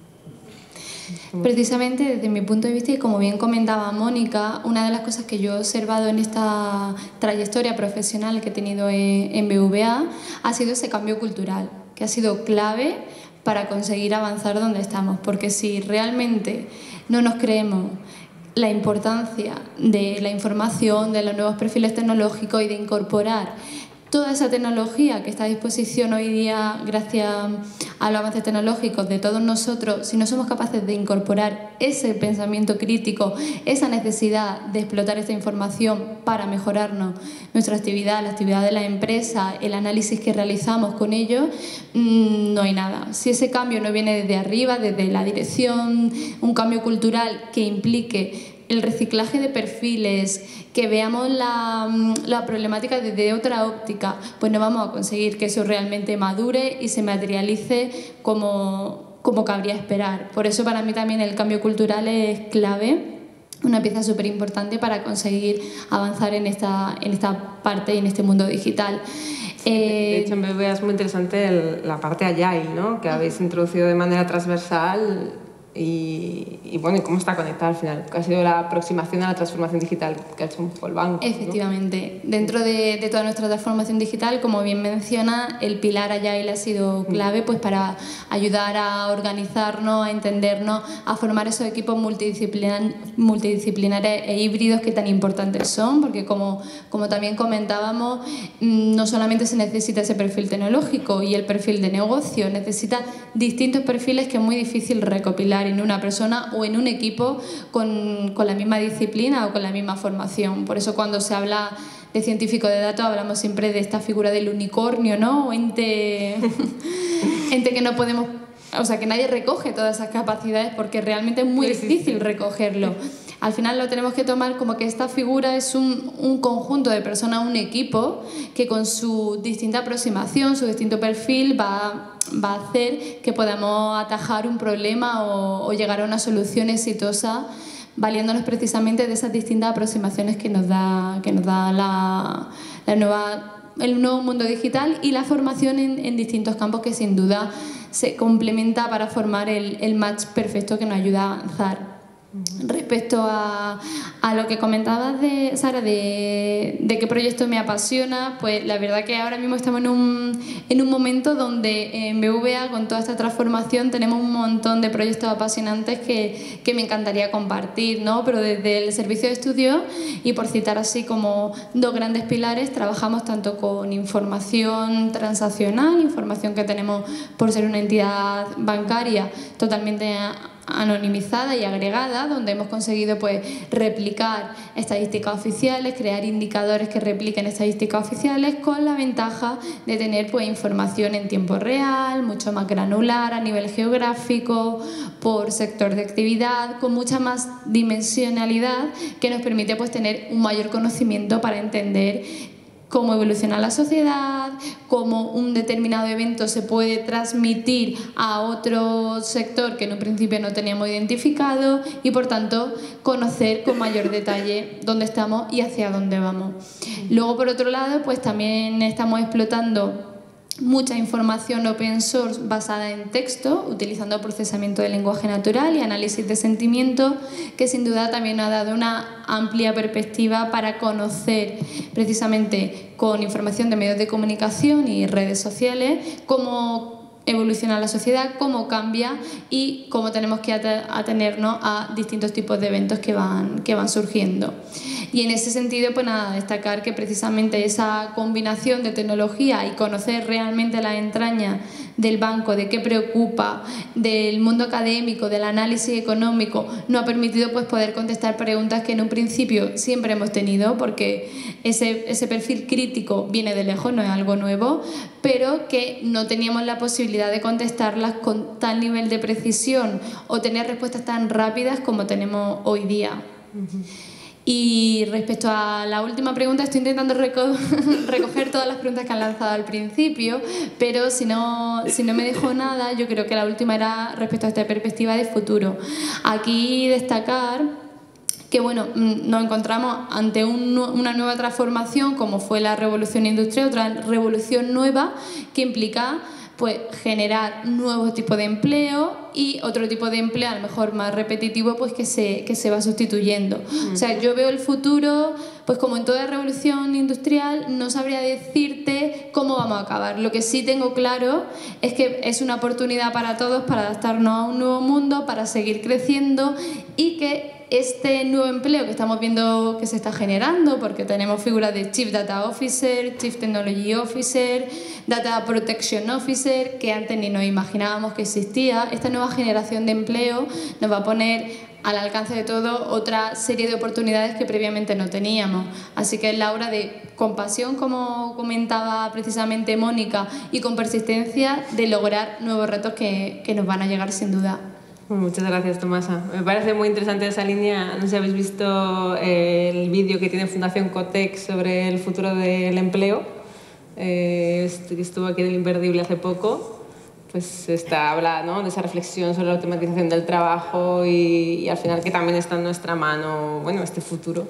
Precisamente desde mi punto de vista, y como bien comentaba Mónica, una de las cosas que yo he observado en esta trayectoria profesional que he tenido en, en B V A ha sido ese cambio cultural, que ha sido clave para conseguir avanzar donde estamos, porque si realmente no nos creemos la importancia de la información, de los nuevos perfiles tecnológicos y de incorporar toda esa tecnología que está a disposición hoy día gracias a los avances tecnológicos de todos nosotros, si no somos capaces de incorporar ese pensamiento crítico, esa necesidad de explotar esta información para mejorarnos nuestra actividad, la actividad de la empresa, el análisis que realizamos con ello, mmm, no hay nada. Si ese cambio no viene desde arriba, desde la dirección, un cambio cultural que implique el reciclaje de perfiles, que veamos la, la problemática desde otra óptica, pues no vamos a conseguir que eso realmente madure y se materialice como, como cabría esperar. Por eso para mí también el cambio cultural es clave, una pieza súper importante para conseguir avanzar en esta, en esta parte y en este mundo digital. Eh, de hecho, en B B A es muy interesante el, la parte Agile, ¿no?, que habéis introducido de manera transversal. Y, y bueno, ¿y cómo está conectado al final? ¿Qué ha sido la aproximación a la transformación digital que ha hecho un poco el banco? Efectivamente. ¿No? Dentro de, de toda nuestra transformación digital, como bien menciona, el pilar Agile ha sido clave pues, para ayudar a organizarnos, a entendernos, a formar esos equipos multidisciplinar, multidisciplinares e híbridos que tan importantes son, porque como, como también comentábamos, no solamente se necesita ese perfil tecnológico y el perfil de negocio, necesita distintos perfiles que es muy difícil recopilar en una persona o en un equipo con, con la misma disciplina o con la misma formación. Por eso cuando se habla de científico de datos hablamos siempre de esta figura del unicornio, ¿no? O ente, ente que no podemos, o sea, que nadie recoge todas esas capacidades porque realmente es muy difícil recogerlo. Al final lo tenemos que tomar como que esta figura es un, un conjunto de personas, un equipo que con su distinta aproximación, su distinto perfil va, va a hacer que podamos atajar un problema o, o llegar a una solución exitosa valiéndonos precisamente de esas distintas aproximaciones que nos da, que nos da la, la nueva, el nuevo mundo digital y la formación en, en distintos campos que sin duda se complementa para formar el, el match perfecto que nos ayuda a avanzar. Respecto a, a lo que comentabas de Sara de, de qué proyecto me apasiona, pues la verdad que ahora mismo estamos en un, en un momento donde en B V A con toda esta transformación tenemos un montón de proyectos apasionantes que, que me encantaría compartir, ¿no? Pero desde el servicio de estudio y por citar así como dos grandes pilares, trabajamos tanto con información transaccional, información que tenemos por ser una entidad bancaria totalmente anonimizada y agregada, donde hemos conseguido pues replicar estadísticas oficiales, crear indicadores que repliquen estadísticas oficiales con la ventaja de tener pues información en tiempo real, mucho más granular a nivel geográfico, por sector de actividad, con mucha más dimensionalidad que nos permite pues tener un mayor conocimiento para entender cómo evoluciona la sociedad, cómo un determinado evento se puede transmitir a otro sector que en un principio no teníamos identificado y por tanto conocer con mayor detalle dónde estamos y hacia dónde vamos. Luego por otro lado pues también estamos explotando mucha información open source basada en texto, utilizando procesamiento de lenguaje natural y análisis de sentimientos, que sin duda también ha dado una amplia perspectiva para conocer precisamente con información de medios de comunicación y redes sociales cómo evoluciona la sociedad, cómo cambia y cómo tenemos que atenernos a distintos tipos de eventos que van, que van surgiendo. Y en ese sentido, pues nada, destacar que precisamente esa combinación de tecnología y conocer realmente la entraña del banco, de qué preocupa, del mundo académico, del análisis económico, nos ha permitido pues poder contestar preguntas que en un principio siempre hemos tenido, porque ese, ese perfil crítico viene de lejos, no es algo nuevo, pero que no teníamos la posibilidad de contestarlas con tal nivel de precisión o tener respuestas tan rápidas como tenemos hoy día. Uh-huh. Y respecto a la última pregunta, estoy intentando reco recoger todas las preguntas que han lanzado al principio, pero si no, si no me dejo nada, yo creo que la última era respecto a esta perspectiva de futuro. Aquí destacar que bueno, nos encontramos ante un, una nueva transformación como fue la revolución industrial, otra revolución nueva que implica pues generar nuevos tipos de empleo y otro tipo de empleo a lo mejor más repetitivo pues que se, que se va sustituyendo. Mm. O sea, yo veo el futuro, pues como en toda revolución industrial, no sabría decirte cómo vamos a acabar. Lo que sí tengo claro es que es una oportunidad para todos para adaptarnos a un nuevo mundo, para seguir creciendo y que este nuevo empleo que estamos viendo que se está generando, porque tenemos figuras de Chief Data Officer, Chief Technology Officer, Data Protection Officer, que antes ni nos imaginábamos que existía. Esta nueva generación de empleo nos va a poner al alcance de todo otra serie de oportunidades que previamente no teníamos. Así que es la hora de, con pasión, como comentaba precisamente Mónica, y con persistencia, de lograr nuevos retos que, que nos van a llegar sin duda. Muchas gracias, Tomasa. Me parece muy interesante esa línea. No sé si habéis visto el vídeo que tiene Fundación Cotex sobre el futuro del empleo, eh, que estuvo aquí en El Imperdible hace poco. Pues está, habla, ¿no?, de esa reflexión sobre la automatización del trabajo y, y al final que también está en nuestra mano, bueno, este futuro.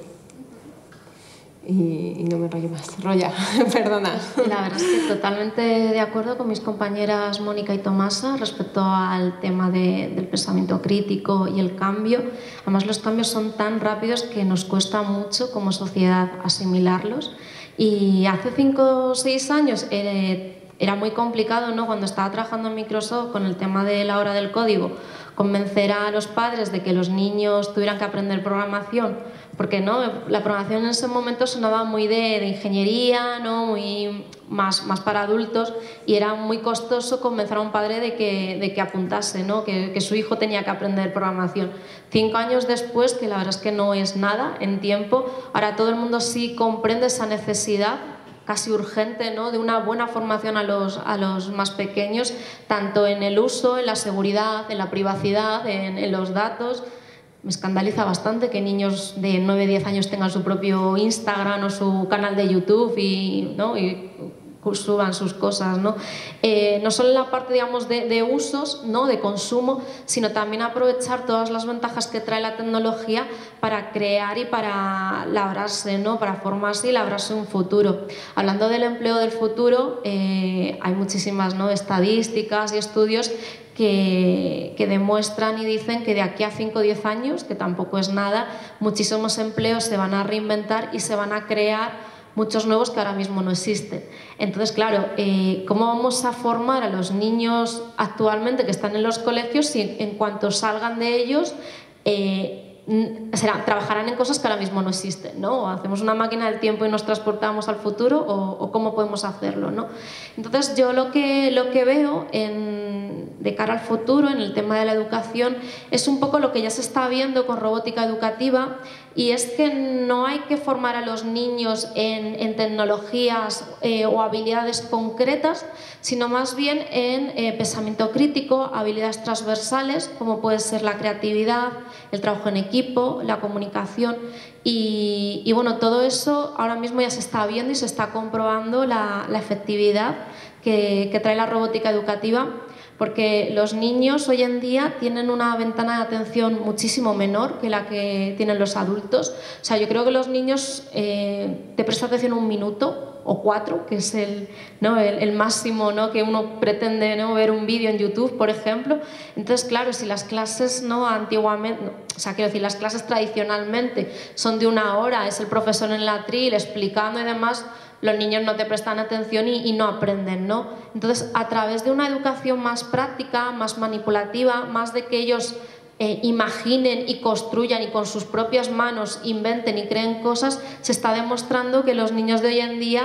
Y, y no me rollo más. Roya, perdona. La verdad es que totalmente de acuerdo con mis compañeras Mónica y Tomasa respecto al tema de, del pensamiento crítico y el cambio. Además, los cambios son tan rápidos que nos cuesta mucho como sociedad asimilarlos. Y hace cinco o seis años eh, era muy complicado, ¿no?, cuando estaba trabajando en Microsoft con el tema de la hora del código, convencer a los padres de que los niños tuvieran que aprender programación, porque no, la programación en ese momento sonaba muy de, de ingeniería, ¿no?, muy más, más para adultos, y era muy costoso convencer a un padre de que, de que apuntase, ¿no?, que, que su hijo tenía que aprender programación. Cinco años después, que la verdad es que no es nada en tiempo, ahora todo el mundo sí comprende esa necesidad casi urgente, ¿no?, de una buena formación a los, a los más pequeños, tanto en el uso, en la seguridad, en la privacidad, en, en los datos. Me escandaliza bastante que niños de nueve a diez años tengan su propio Instagram o su canal de YouTube y, ¿no?, y suban sus cosas, ¿no? Eh, no solo en la parte, digamos, de, de usos, ¿no?, de consumo, sino también aprovechar todas las ventajas que trae la tecnología para crear y para labrarse, ¿no?, para formarse y labrarse un futuro. Hablando del empleo del futuro, eh, hay muchísimas, ¿no?, estadísticas y estudios Que, que demuestran y dicen que de aquí a cinco o diez años, que tampoco es nada, muchísimos empleos se van a reinventar y se van a crear muchos nuevos que ahora mismo no existen. Entonces, claro, eh, ¿cómo vamos a formar a los niños actualmente que están en los colegios si en cuanto salgan de ellos eh, será, trabajarán en cosas que ahora mismo no existen, ¿no? O hacemos una máquina del tiempo y nos transportamos al futuro, o, o cómo podemos hacerlo, ¿no? Entonces, yo lo que, lo que veo en, de cara al futuro en el tema de la educación es un poco lo que ya se está viendo con robótica educativa, y es que no hay que formar a los niños en, en tecnologías eh, o habilidades concretas, sino más bien en eh, pensamiento crítico, habilidades transversales, como puede ser la creatividad, el trabajo en equipo, la comunicación, y, y bueno, todo eso ahora mismo ya se está viendo y se está comprobando la, la efectividad que, que trae la robótica educativa, porque los niños hoy en día tienen una ventana de atención muchísimo menor que la que tienen los adultos. O sea, yo creo que los niños eh, te prestan atención un minuto o cuatro, que es el, ¿no?, el, el máximo, ¿no?, que uno pretende, ¿no?, ver un vídeo en YouTube, por ejemplo. Entonces, claro, si las clases, ¿no?, antiguamente, no, o sea, quiero decir, las clases tradicionalmente son de una hora, es el profesor en la atril explicando y demás, los niños no te prestan atención y, y no aprenden, ¿no? Entonces, a través de una educación más práctica, más manipulativa, más de que ellos eh, imaginen y construyan y con sus propias manos inventen y creen cosas, se está demostrando que los niños de hoy en día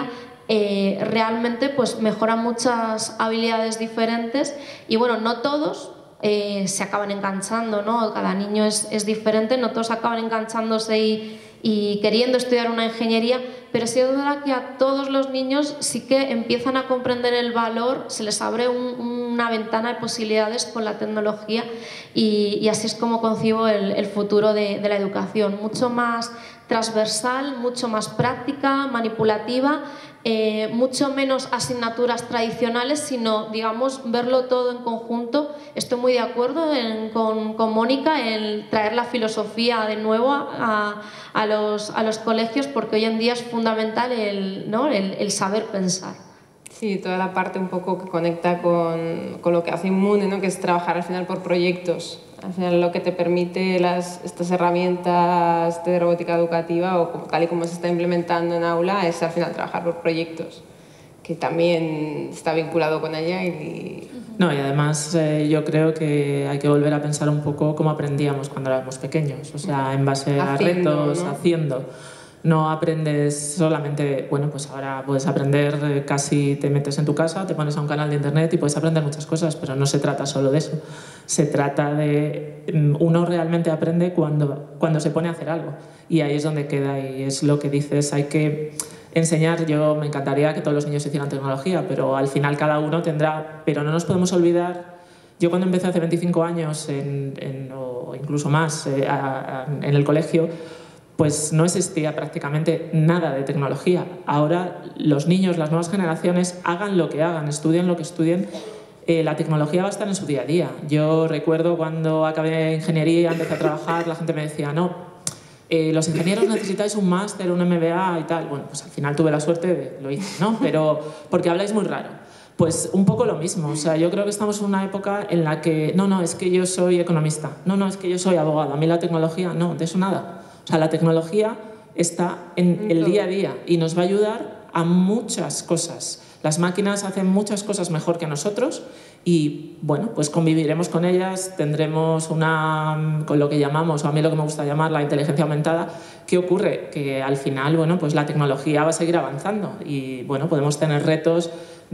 eh, realmente pues mejora muchas habilidades diferentes y bueno, no todos eh, se acaban enganchando, ¿no? Cada niño es, es diferente, no todos acaban enganchándose y, y queriendo estudiar una ingeniería, pero sí es verdad que a todos los niños sí que empiezan a comprender el valor, se les abre un, una ventana de posibilidades con la tecnología y, y así es como concibo el, el futuro de, de la educación, mucho más transversal, mucho más práctica, manipulativa, eh, mucho menos asignaturas tradicionales, sino, digamos, verlo todo en conjunto. Estoy muy de acuerdo en, con, con Mónica en traer la filosofía de nuevo a, a, los, a los colegios, porque hoy en día es fundamental el, ¿no? el, el saber pensar. Sí, toda la parte un poco que conecta con, con lo que hace Inmune, ¿no? Que es trabajar al final por proyectos. Al final lo que te permite las, estas herramientas de robótica educativa o como, tal y como se está implementando en aula es al final trabajar por proyectos, que también está vinculado con ella. Y... No, y además eh, yo creo que hay que volver a pensar un poco cómo aprendíamos cuando éramos pequeños, o sea, en base a haciendo, retos, ¿no? haciendo. No aprendes solamente, bueno, pues ahora puedes aprender, eh, casi te metes en tu casa, te pones a un canal de internet y puedes aprender muchas cosas, pero no se trata solo de eso. Se trata de, uno realmente aprende cuando, cuando se pone a hacer algo y ahí es donde queda y es lo que dices, hay que enseñar. Yo me encantaría que todos los niños hicieran tecnología, pero al final cada uno tendrá, pero no nos podemos olvidar. Yo cuando empecé hace veinticinco años en, en, o incluso más eh, a, a, en el colegio, pues no existía prácticamente nada de tecnología. Ahora los niños, las nuevas generaciones, hagan lo que hagan, estudien lo que estudien, eh, la tecnología va a estar en su día a día. Yo recuerdo cuando acabé ingeniería, empecé a trabajar, la gente me decía, no, eh, los ingenieros necesitáis un máster, un M B A y tal. Bueno, pues al final tuve la suerte de lo hice, ¿no? Pero porque habláis muy raro. Pues un poco lo mismo, o sea, yo creo que estamos en una época en la que, no, no, es que yo soy economista, no, no, es que yo soy abogado, a mí la tecnología, no, de eso nada. O sea, la tecnología está en el día a día y nos va a ayudar a muchas cosas. Las máquinas hacen muchas cosas mejor que nosotros y, bueno, pues conviviremos con ellas, tendremos una, con lo que llamamos, o a mí lo que me gusta llamar, la inteligencia aumentada. ¿Qué ocurre? Que al final, bueno, pues la tecnología va a seguir avanzando y, bueno, podemos tener retos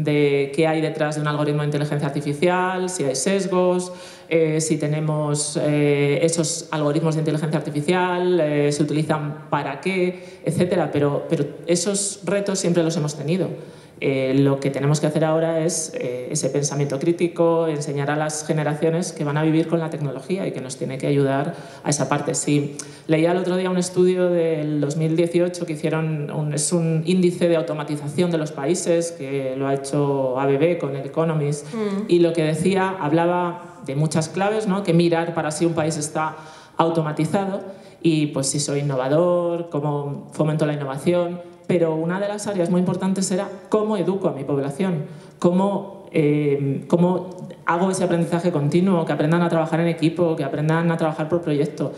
de qué hay detrás de un algoritmo de inteligencia artificial, si hay sesgos, eh, si tenemos eh, esos algoritmos de inteligencia artificial, eh, se utilizan para qué, etcétera. Pero, pero esos retos siempre los hemos tenido. Eh, lo que tenemos que hacer ahora es eh, ese pensamiento crítico, enseñar a las generaciones que van a vivir con la tecnología y que nos tiene que ayudar a esa parte. Sí, leía el otro día un estudio del dos mil dieciocho que hicieron, un, es un índice de automatización de los países que lo ha hecho A B B con el Economist mm. y lo que decía, hablaba de muchas claves, ¿no? Que mirar para si un país está automatizado y pues si soy innovador, cómo fomento la innovación. Pero una de las áreas muy importantes era cómo educo a mi población, cómo, eh, cómo hago ese aprendizaje continuo, que aprendan a trabajar en equipo, que aprendan a trabajar por proyecto.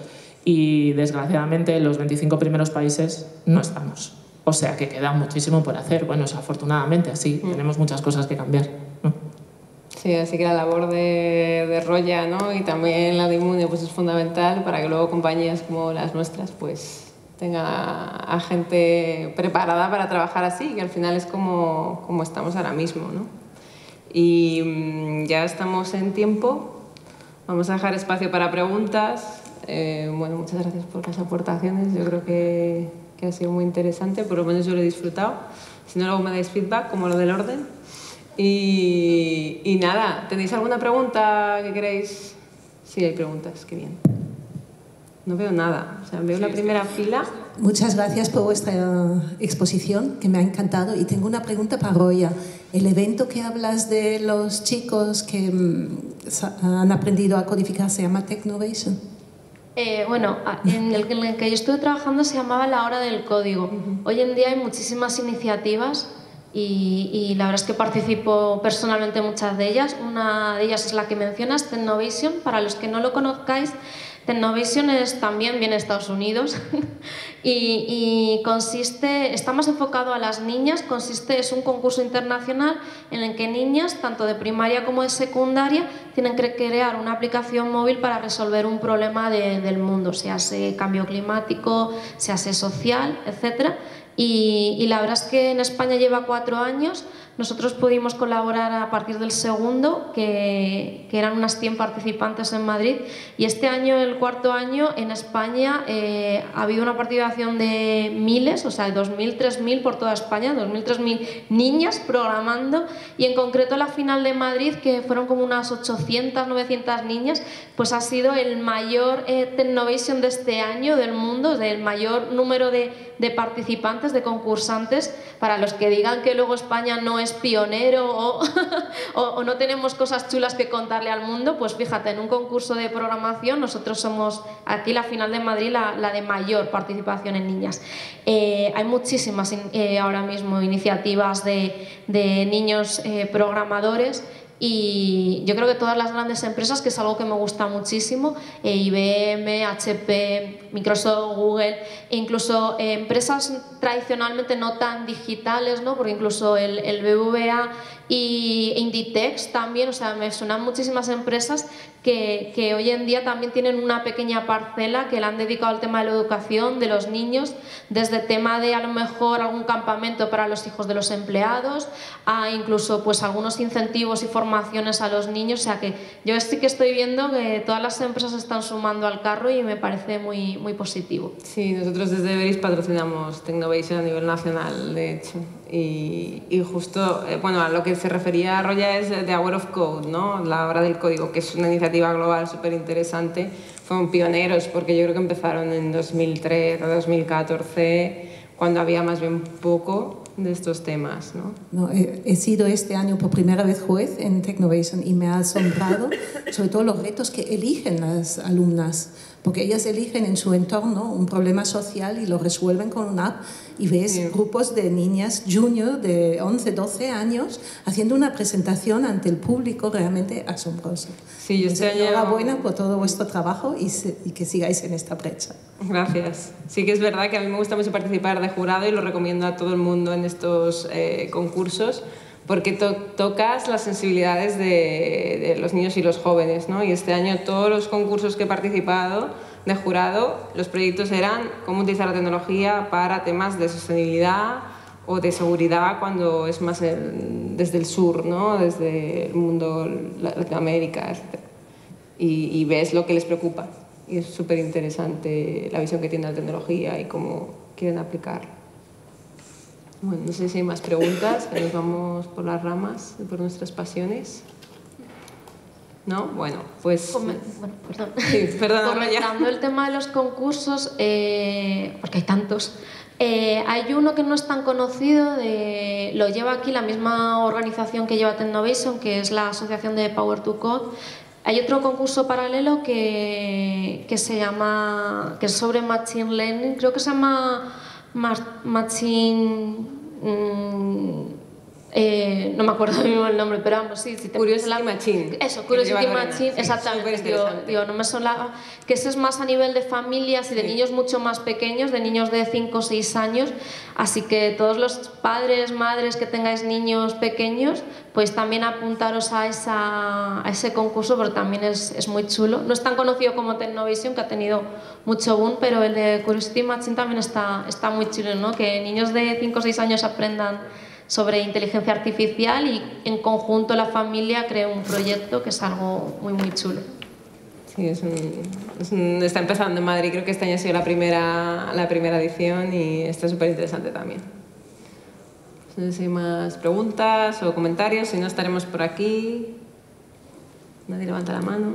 Y desgraciadamente en los veinticinco primeros países no estamos. O sea que queda muchísimo por hacer. Bueno, es afortunadamente así, mm. tenemos muchas cosas que cambiar, ¿no? Sí, así que la labor de, de Roya, ¿no? Y también la de Inmune pues es fundamental para que luego compañías como las nuestras pues tenga a gente preparada para trabajar así, que al final es como, como estamos ahora mismo, ¿no? Y mmm, ya estamos en tiempo, vamos a dejar espacio para preguntas. Eh, bueno, muchas gracias por las aportaciones, yo creo que, que ha sido muy interesante, por lo menos yo lo he disfrutado. Si no, luego me dais feedback, como lo del orden. Y, y nada, ¿tenéis alguna pregunta que queréis? Sí, hay preguntas, qué bien. No veo nada, o sea, veo sí, la primera sí. fila. Muchas gracias por vuestra exposición, que me ha encantado. Y tengo una pregunta para Roya. El evento que hablas de los chicos que han aprendido a codificar se llama Technovation. Eh, bueno, en el, en el que yo estuve trabajando se llamaba La Hora del Código. Uh-huh. Hoy en día hay muchísimas iniciativas y, y la verdad es que participo personalmente en muchas de ellas. Una de ellas es la que mencionas, Technovation. Para los que no lo conozcáis, Technovation es también viene de Estados Unidos y, y consiste, está más enfocado a las niñas, consiste, es un concurso internacional en el que niñas, tanto de primaria como de secundaria, tienen que crear una aplicación móvil para resolver un problema de, del mundo, sea sea cambio climático, sea sea social, etcétera. Y, y la verdad es que en España lleva cuatro años. Nosotros pudimos colaborar a partir del segundo, que, que eran unas cien participantes en Madrid, y este año, el cuarto año, en España eh, ha habido una participación de miles, o sea, de dos mil, tres mil por toda España, dos mil, tres mil niñas programando, y en concreto la final de Madrid, que fueron como unas ochocientas, novecientas niñas, pues ha sido el mayor eh, Technovation de este año del mundo, del mayor número de, de participantes, de concursantes. Para los que digan que luego España no es pionero o, o, o no tenemos cosas chulas que contarle al mundo, pues fíjate, en un concurso de programación nosotros somos aquí la final de Madrid la, la de mayor participación en niñas. Eh, hay muchísimas eh, ahora mismo iniciativas de, de niños eh, programadores. Y yo creo que todas las grandes empresas, que es algo que me gusta muchísimo, eh, I B M, H P, Microsoft, Google, e incluso eh, empresas tradicionalmente no tan digitales, ¿no? Porque incluso el, el B B V A y Inditex también, o sea, me suenan muchísimas empresas que, que hoy en día también tienen una pequeña parcela que la han dedicado al tema de la educación de los niños, desde tema de a lo mejor algún campamento para los hijos de los empleados, a incluso pues algunos incentivos y formaciones a los niños. O sea que yo sí que estoy viendo que todas las empresas están sumando al carro y me parece muy, muy positivo. Sí, nosotros desde Everis patrocinamos Technovation a nivel nacional, de hecho. Y, y justo, eh, bueno, a lo que se refería Roya es The Hour of Code, ¿no? La hora del código, que es una iniciativa global súper interesante. Fueron pioneros porque yo creo que empezaron en dos mil trece o dos mil catorce, cuando había más bien poco de estos temas, ¿no? No, he, he sido este año por primera vez juez en Technovation y me ha asombrado sobre todo los retos que eligen las alumnas, porque ellas eligen en su entorno un problema social y lo resuelven con una app, y ves sí. grupos de niñas junior de once, doce años haciendo una presentación ante el público realmente asombrosa. Sí, yo este año... Enhorabuena por todo vuestro trabajo y, se, y que sigáis en esta brecha. Gracias. Sí que es verdad que a mí me gusta mucho participar de jurado y lo recomiendo a todo el mundo en estos eh, concursos, porque to tocas las sensibilidades de, de los niños y los jóvenes, ¿no? Y este año todos los concursos que he participado de jurado, los proyectos eran cómo utilizar la tecnología para temas de sostenibilidad o de seguridad cuando es más el, desde el sur, ¿no? Desde el mundo Latinoamérica, etcétera. Y, y ves lo que les preocupa. Y es súper interesante la visión que tiene la tecnología y cómo quieren aplicarla. Bueno, no sé si hay más preguntas, que nos vamos por las ramas, por nuestras pasiones. ¿No? Bueno, pues... Come, bueno, perdón. Sí, perdona, Comentando ya. el tema de los concursos, eh, porque hay tantos, eh, hay uno que no es tan conocido, de, lo lleva aquí la misma organización que lleva Technovation, que es la asociación de Power to Code. Hay otro concurso paralelo que, que se llama, que es sobre Machine Learning, creo que se llama Machine... Mmm, Eh, no me acuerdo mismo el nombre, pero vamos, sí, si te Curiosity la... Machine. Eso, Curiosity Machine, sí, exactamente. Digo, digo, no me sonaba. Que ese es más a nivel de familias y de sí. niños mucho más pequeños, de niños de cinco o seis años. Así que todos los padres, madres que tengáis niños pequeños, pues también apuntaros a, esa, a ese concurso, porque también es, es muy chulo. No es tan conocido como Technovation, que ha tenido mucho boom, pero el de Curiosity Machine también está, está muy chulo, ¿no? Que niños de cinco o seis años aprendan sobre inteligencia artificial y en conjunto la familia cree un proyecto que es algo muy muy chulo. Sí, es un, es un, está empezando en Madrid, creo que este año ha sido la primera, la primera edición y está súper interesante también. No sé si hay más preguntas o comentarios, si no estaremos por aquí. Nadie levanta la mano.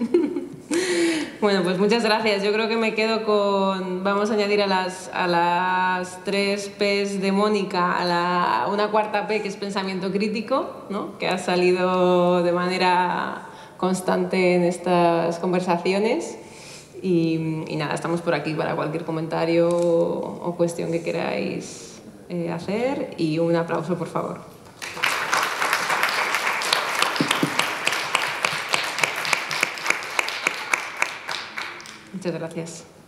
Bueno, pues muchas gracias. Yo creo que me quedo con... Vamos a añadir a las, a las tres P's de Mónica a la, una cuarta P, que es pensamiento crítico, ¿no? Que ha salido de manera constante en estas conversaciones. Y, y nada, estamos por aquí para cualquier comentario o cuestión que queráis eh, hacer. Y un aplauso, por favor. Muchas gracias.